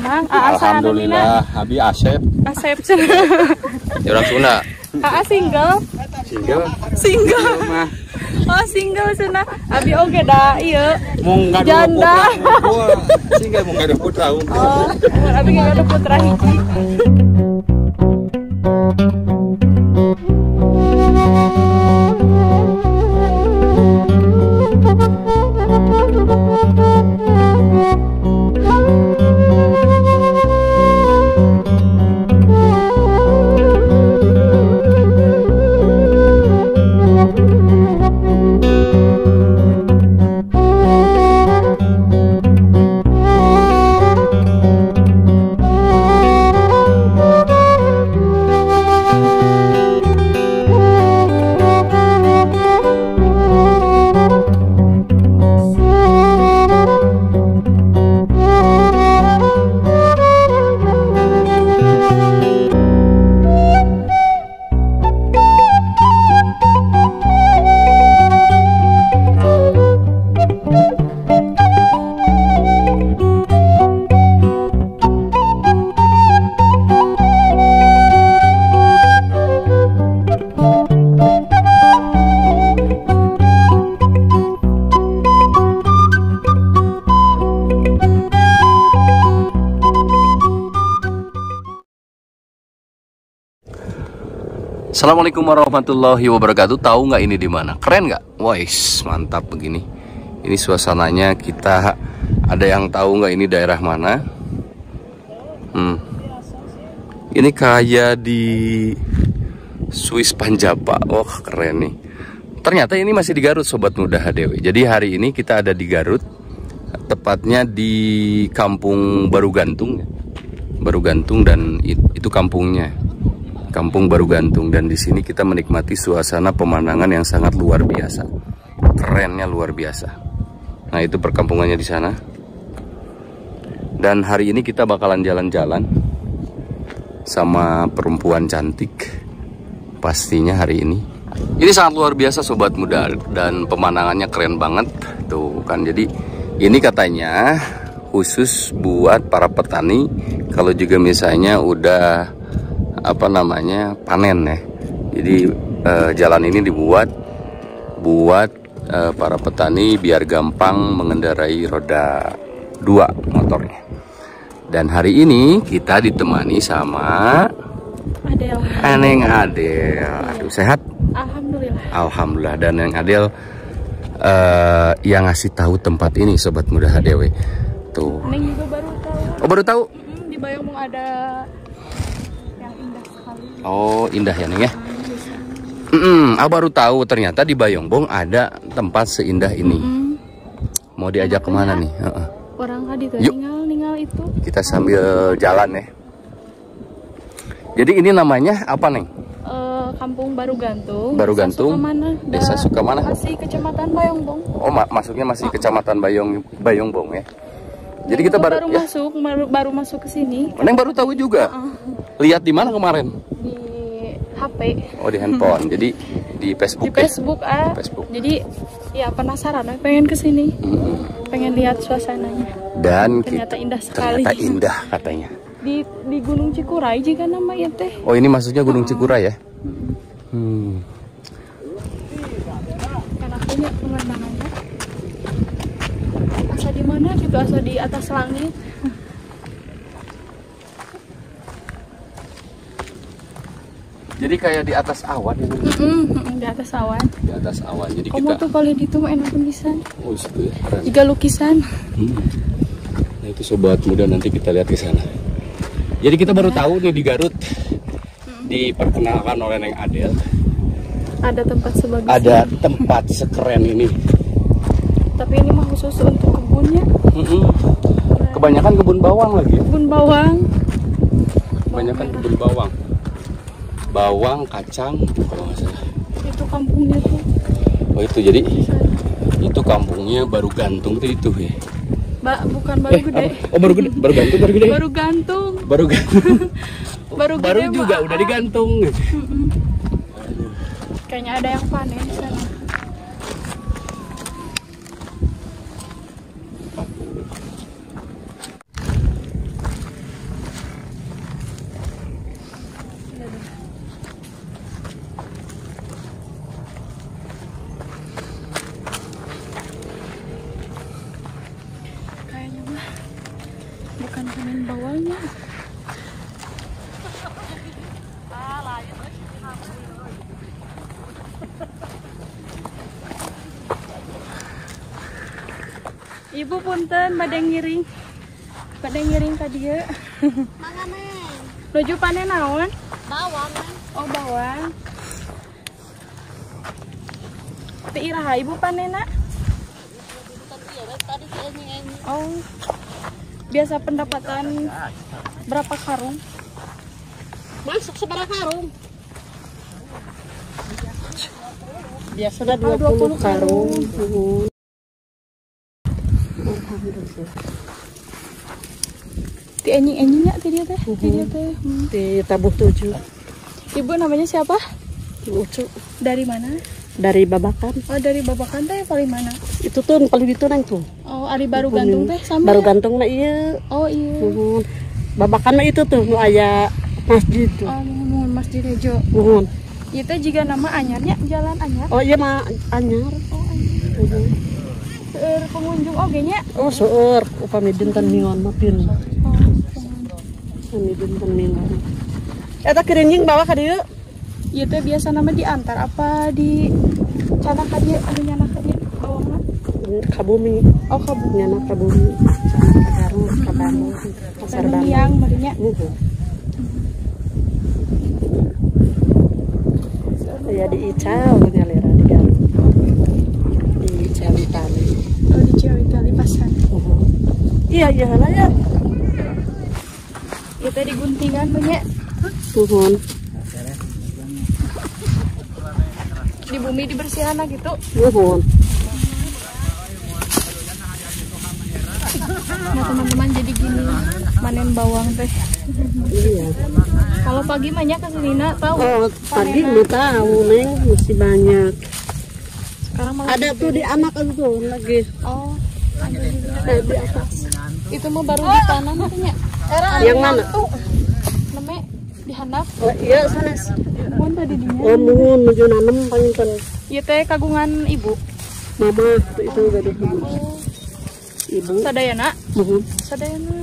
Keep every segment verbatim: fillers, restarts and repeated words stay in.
Mang. Alhamdulillah, Abi Asep. Asep. Orang Sunda. Aa single. Single. Single. Oh single Sunda. Abi oge da ieu. Mung gaduh janda. Single mung gaduh putra. Oh, abi gaduh putra hiji. Assalamualaikum warahmatullahi wabarakatuh. Tahu nggak ini di mana? Keren nggak? Wais, mantap begini. Ini suasananya, kita ada yang tahu nggak ini daerah mana? Hmm. Ini kayak di Swiss Panjapa. Oh keren nih. Ternyata ini masih di Garut, Sobat Muda H D W. Jadi hari ini kita ada di Garut, tepatnya di Kampung Baru Gantung. Baru Gantung, dan itu kampungnya. Kampung Baru Gantung, dan di sini kita menikmati suasana pemandangan yang sangat luar biasa. Kerennya luar biasa. Nah, itu perkampungannya di sana. Dan hari ini kita bakalan jalan-jalan sama perempuan cantik. Pastinya hari ini. Ini sangat luar biasa Sobat Muda, dan pemandangannya keren banget. Tuh kan, jadi ini katanya khusus buat para petani kalau juga misalnya udah apa namanya panen ya. Jadi eh, jalan ini dibuat buat eh, para petani biar gampang mengendarai roda dua motornya. Dan hari ini kita ditemani sama Adel. Neng Adel. Aduh, sehat? Alhamdulillah. Alhamdulillah. Dan Neng Adel eh, yang ngasih tahu tempat ini Sobat Muda H D W. Tuh. Neng juga baru tahu. Oh, baru tahu? Mm-mm, di Bayong ada Oh indah ya Neng ya. Mm-mm, aku baru tahu ternyata di Bayongbong ada tempat seindah ini. Mm-mm. Mau diajak kemana nih? Uh-uh. Orang tadi tuh ninggal-ninggal itu. Kita sambil jalan ya. Jadi ini namanya apa Neng? Uh, Kampung Baru Gantung. Baru Gantung. Sukamana. Desa Sukamana. Masih Kecamatan Bayongbong. Oh mak masuknya masih uh-uh. Kecamatan Bayong Bayongbong ya. Jadi kita baru, baru ya? masuk baru, baru masuk ke sini. Neng baru tahu juga. Uh-uh. Lihat di mana kemarin? Di H P. Oh di handphone. Jadi di Facebook. Di Facebook ya? ah. Facebook. Jadi ya penasaran, pengen kesini. Hmm. Pengen lihat suasananya. Dan ternyata kita, indah sekali. Ternyata indah katanya. Di di Gunung Cikuray jika namanya teh. Oh ini maksudnya Gunung Cikuray ya? Hmm. Enak banget pemandangannya. Asa di mana gitu, asa di atas langit. Jadi kayak di atas awan itu. Mm-mm, di atas awan. Di atas awan. Jadi kamu kita. Tuh kalau di itu enak lukisan. Oh itu ya. Keren. Jika lukisan. Hmm. Nah itu Sobat Muda, nanti kita lihat ke sana. Jadi kita baru tahu nih di Garut, hmm. diperkenalkan oleh Neng Adel. Ada tempat sebagus. Ada ini. Tempat sekeren ini. Tapi ini mah khusus untuk kebunnya. Mm-mm. Kebanyakan kebun bawang lagi. Kebun bawang. Kebanyakan bawang kebun bawang. Bawang, kacang, kalau nggak salah. Itu kampungnya tuh. Oh itu jadi itu kampungnya Baru Gantung tuh itu ya. Mbak, bukan Baru eh, Gede. Apa? Oh Baru Gede, Baru Gantung, Baru Gede. Baru Gantung. Baru Gantung. Baru Gede. Baru juga udah digantung. Mm-mm. Kayaknya ada yang panen di sana. Ibu punten bade ngiring. Bade ngiring ka dieu. Mangga Neng. Nuju panen naon? Bawang Neng. Oh, bawang. Teu iraha ibu panena? Tadi ini. Oh. Biasa pendapatan berapa karung? Masuk seberapa karung? Biasa ada Oh, dua puluh karung. Ti enying-enyingnya ti dia teh, ti dia teh. Hmm. Di tabuh tujuh. Ibu namanya siapa? Lucu. Dari mana? Dari Babakan. Oh, dari Babakan teh paling mana? Itu tuh paling itu Neng tuh. Oh, ari baru gantung teh sama. Baru ya? gantung na iya. Oh, iya. Uhun. Babakan mah itu tuh nu aya masjid tuh. Oh, mohon Masjid Rejo. Uhun. Ieu teh jiga nama anyarnya, jalan anyar. Oh iya mah anyar. Oh, anyar. Uhun. Seueur pengunjung oge nya. Oh seueur upami dinten mingguan mah pin. Oh, Upami dinten mingguan. Eta kerinjing bawa ka dieu. ieu teh biasa nama diantar apa di canak ka dieu, anu nyana ka dieu bawangna? Kabumi. Oh, kabu. Nyana kabumi. Garut, Kabandung, Pasar Bandung Bandung. yang marinya. Uhun. Ya di Icau nyalira di Garut. Di Ciawi Tali. Oh, di Ciawi Kali Pasar. Uhun. Iya iya lah ya. Ieu teh diguntingan punya Uhun. di bumi dibersihan lah gitu. Uhun. Nah, teman-teman, jadi gini manen bawang teh. Iya. Kalau pagi banyak kesenina tahu. Oh, pagi panena. nggak tahu neng masih banyak. Sekarang malah Ada tuh di anak itu lagi. oh, ada juga. Eh, di atas. Itu mah baru ditanam katanya. Yang mana? Tuh. Neme dihandap. Oh, iya sana. Mohon tadi dinya. Oh, mohon menuju nanem panjang. Ieu teh kagungan ibu. Mama tuh itu udah ibu. Oh, Ibu. sadayana. Mohon. Sadayana.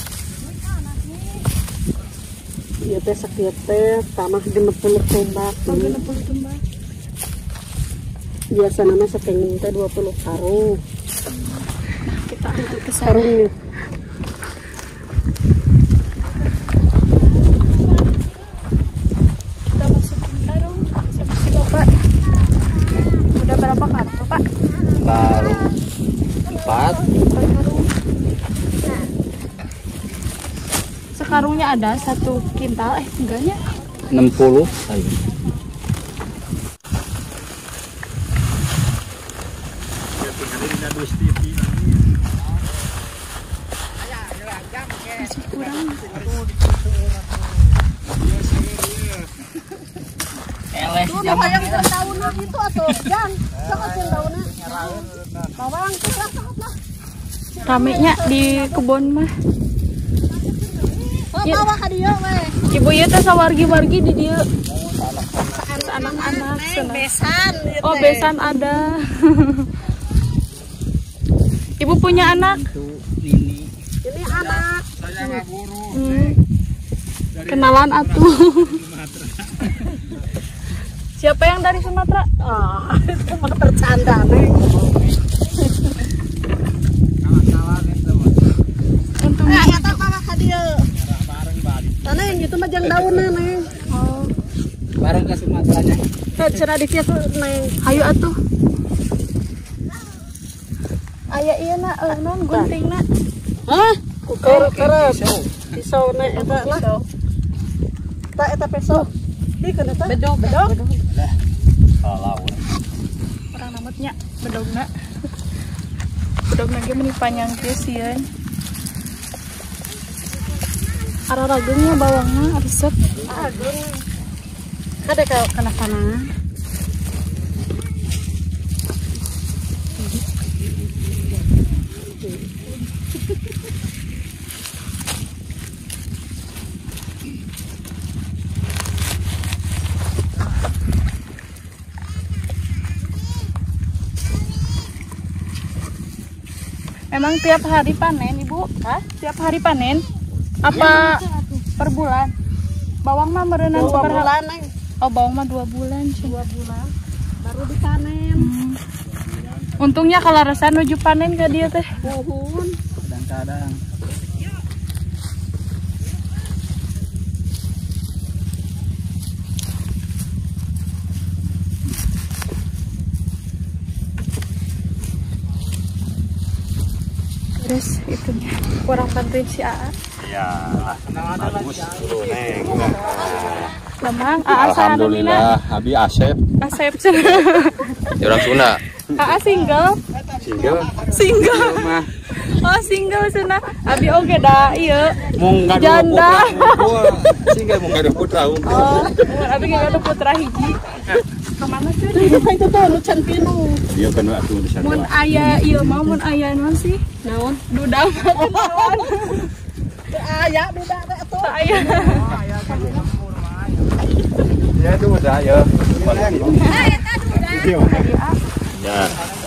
Iya teh sakit teh tanah genep puluh tombak. Oh, genep puluh tumbak. Biasa nama setengah teh dua puluh karung. Kita angkat ke sana. Karungnya. Kita masukin karung. Sama si Bapak. Udah berapa karung, Bapak? Baru empat. Per karung. Sekarungnya ada satu kintal, eh enggaknya. enam puluh. Masih kurang. Tuh nu hayang daunna gitu atuh. Jan, sok daunna. Bawang sok lah. Ramenya di kebun mah. Oh, bawa ka dieu we. Ibu ieu teh sawargi-wargi di dieu. Anak-anak sana. Besan. Oh, besan ada. Ibu punya anak? Ini anak. Hmm. Kenalan atuh. Siapa yang dari Sumatera? Ah, itu mah bercanda neng. Untuk Eh, eta bawa ka dieu. Tanah yang gitu mah jang daunna neng. oh, Bareng ke Sumatera nya. Teh cenah di kieu neng. ayo atuh. Aya ieu na, eh, non gunting na. Hah? Ukur keres. Pisau na eta lah. Ta eta pisau. Di kana ta? Bedog, bedog. Kalau Orang nametnya bedogna. Bedogna ge meuni panjang teh sieun. Araragengnya bawangna resep. Agung. Kada ka kana panah. Emang tiap hari panen, Ibu? Hah? Tiap hari panen? Apa per bulan? Bawang mah merenang Dua seberapa? bulan neng. Oh, bawang mah dua bulan. Cing. Dua bulan baru dipanen. Hmm. Untungnya kalau rasa nuju panen ke dia teh. Mohon. Kadang-kadang. Terus itunya kurang bantuin si A A. Ya, bagus tuh, Neng. Lemang A A Alhamdulillah, Abi Asep. Asep. Orang Sunda. A A single. Single. Single. Oh single sana. Abi oge da ieu. Mung gaduh Janda. putra. Single mung gaduh putra. Oh, abi ge ada putra hiji. Kemana sih? Itu tuh nu can pinu. Dia kan atuh di sana. Mun aya ieu mah mun aya naon sih? Naon? Duda mah naon? Aya duda teh atuh. Tak aya. Ya itu udah ya. Ya.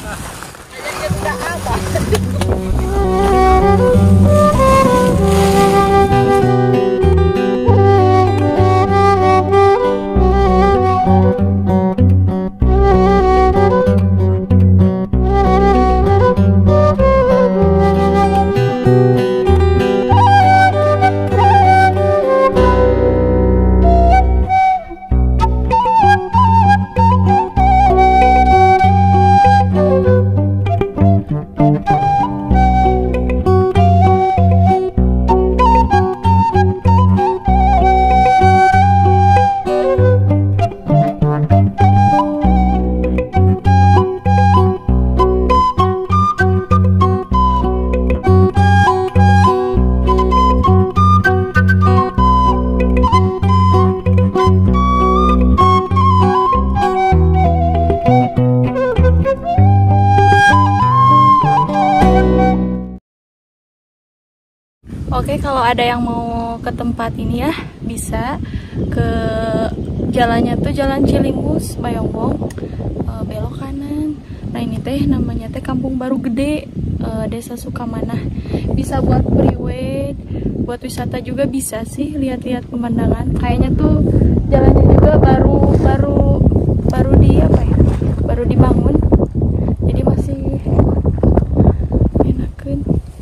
Oke, kalau ada yang mau ke tempat ini ya, bisa ke jalannya tuh Jalan Cilimus, Bayongbong, e, belok kanan. Nah ini teh namanya teh Kampung Baru Gede, e, Desa Sukamanah. Bisa buat priwet, buat wisata juga bisa sih, lihat-lihat pemandangan. Kayaknya tuh jalannya juga baru baru baru di apa ya? Baru dibangun. Jadi masih enakeun.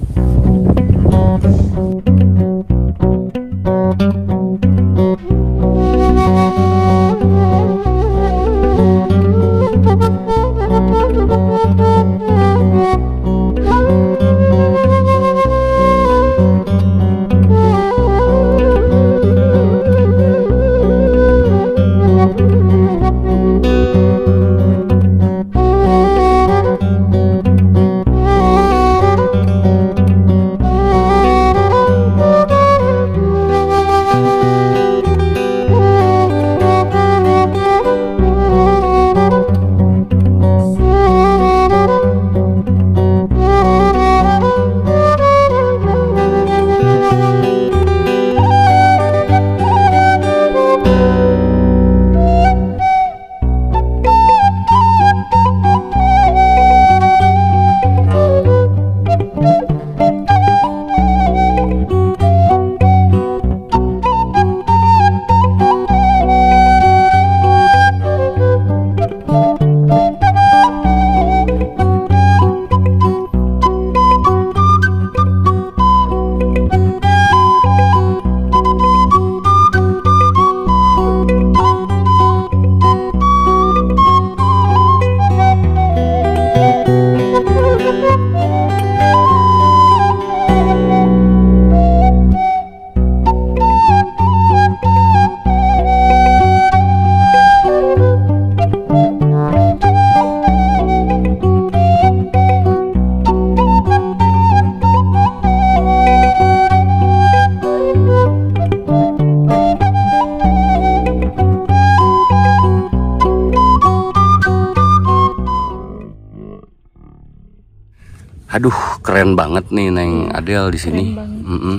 Aduh, keren banget nih Neng Adel di sini. Mm -mm.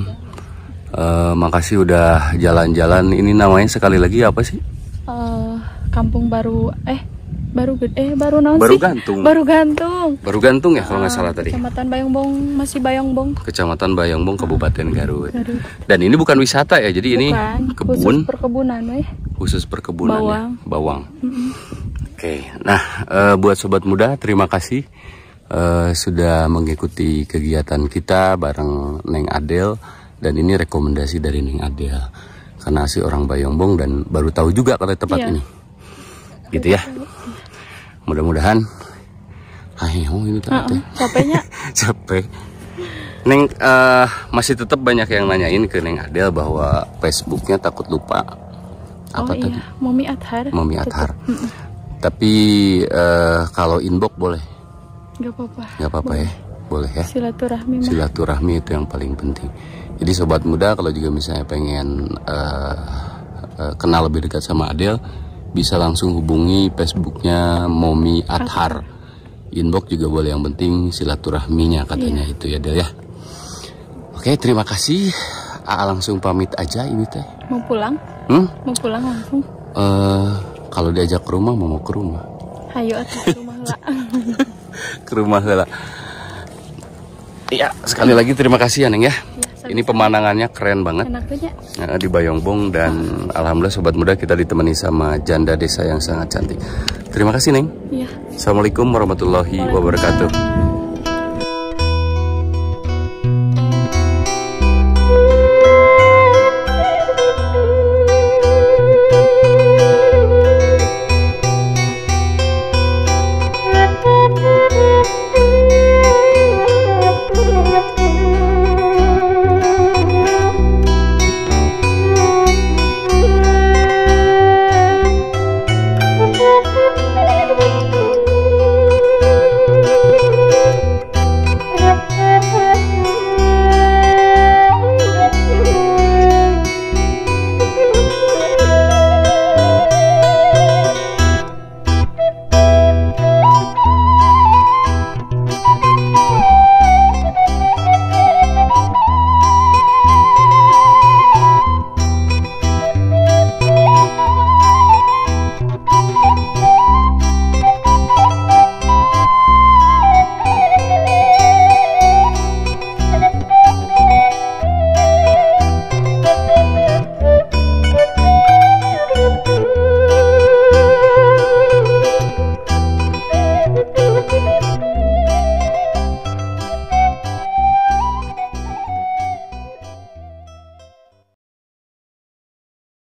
Uh, makasih udah jalan-jalan. Ini namanya sekali lagi apa sih? Uh, Kampung Baru eh baru gede eh baru naon Baru sih? Gantung. Baru Gantung. Baru Gantung ya kalau nggak Uh, salah tadi. Kecamatan Bayongbong, masih Bayongbong. Kecamatan Bayongbong, Kabupaten Garut. Garut. Dan ini bukan wisata ya, jadi ini Bukan, kebun khusus perkebunan weh. khusus perkebunan Bawang. ya, bawang. Mm-mm. Oke, nah uh, buat sobat muda terima kasih uh, sudah mengikuti kegiatan kita bareng Neng Adel, dan ini rekomendasi dari Neng Adel karena si orang Bayongbong dan baru tahu juga kalau tempat Iya. ini. Gitu ya. Mudah-mudahan ayo ini tadi. Capeknya. Capek. Neng uh, masih tetap banyak yang nanyain ke Neng Adel bahwa Facebooknya takut lupa. Apa Oh tadi? iya, Momi Athar. Momi Athar. Tetep. Mm-mm. Tapi uh, kalau inbox boleh. Gak apa-apa. Nggak apa-apa ya. Boleh ya. Silaturahmi mah. Silaturahmi itu yang paling penting. Jadi sobat muda kalau juga misalnya pengen uh, uh, kenal lebih dekat sama Adel, bisa langsung hubungi Facebooknya Momi Athar. Inbox juga boleh, yang penting silaturahminya katanya. Iya. Itu ya Del ya. Oke, terima kasih. Aa langsung pamit aja ini teh. Mau pulang? Hmm? Mau pulang langsung? Uh, kalau diajak ke rumah mau ke rumah. Hayo atuh ke rumah lah. Ke rumah lah. Iya, sekali lagi terima kasih ya Neng ya. Ya, Ini pemandangannya keren banget. enaknya. Nah, di Bayongbong, dan alhamdulillah sobat muda kita ditemani sama janda desa yang sangat cantik. Terima kasih Neng. Iya. Assalamualaikum warahmatullahi wabarakatuh.